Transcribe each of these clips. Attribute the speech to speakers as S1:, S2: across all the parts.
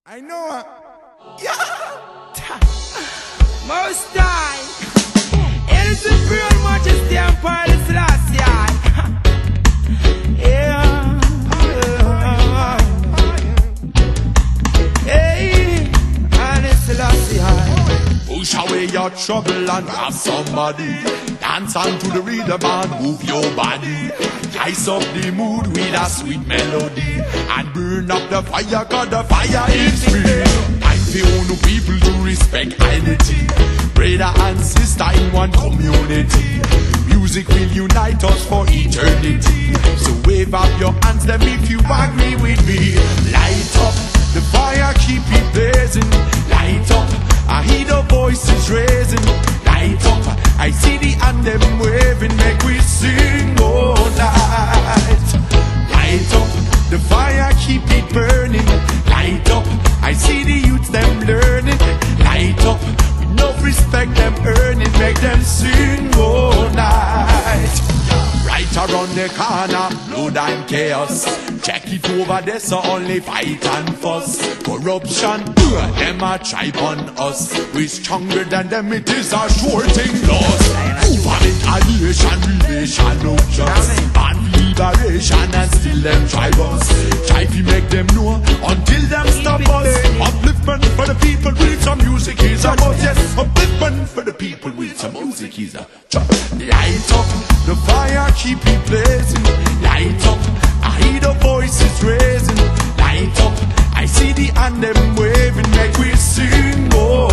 S1: I know. Yeah.
S2: Most High, El Supreme Majesty and Pilot Selassie. Yeah. Hey, Pilot Selassie.
S1: Push away your trouble and grab somebody. Dance on to the rhythm and move your body. Ice up the mood with a sweet melody and burn up the fire, cause the fire is free. Time for all people to respect identity, brother and sister in one community. Music will unite us for eternity. So wave up your hands them if you agree with me. Light up the fire, keep it blazing. Light up, I hear the voices raising. Light up, I see the hand them waving. Make we sing all night. Light up, the fire, keep it burning. Light up, I see the youths them learning. Light up, with no respect them earning. Make them sing all night. Right around the corner, blood and chaos. Check it over there, so only fight and fuss. Corruption, them a try on us. We stronger than them, it is a sure thing lost. Retaliation, relation, no trust. And liberation, and still them try us. Try to make them know, until them stop us. Upliftment for the people with some music is a must. Yes, upliftment for the people with some music is a trust. Light up, the fire keep it blazing. Light up, I hear the voices raising. Light up, I see the hand them waving. Make we sing all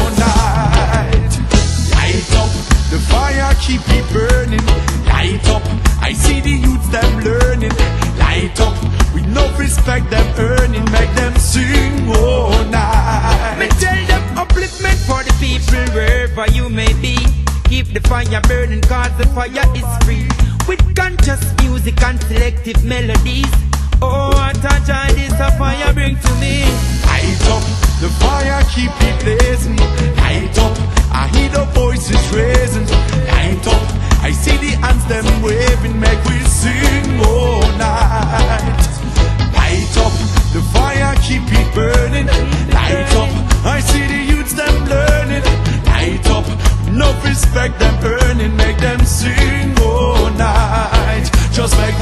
S1: night. Light up, the fire keep it burning. Light up, I see the youths them learning. Light up, with no respect them earning. Make them sing all night.
S2: Me tell them upliftment for the people wherever you may be. Keep the fire burning, cause the fire is free. With conscious music and selective melodies. Oh, what a joy this a fire bring to me.
S1: Light up, the fire keep it blazing. Light up, I hear the voices raising. Light up, I see the hands them waving. Make we sing all night. Light up, the fire keep it burning. Light up, I see the youths them learning. Light up, no respect them earning. Make them sing all night. Just make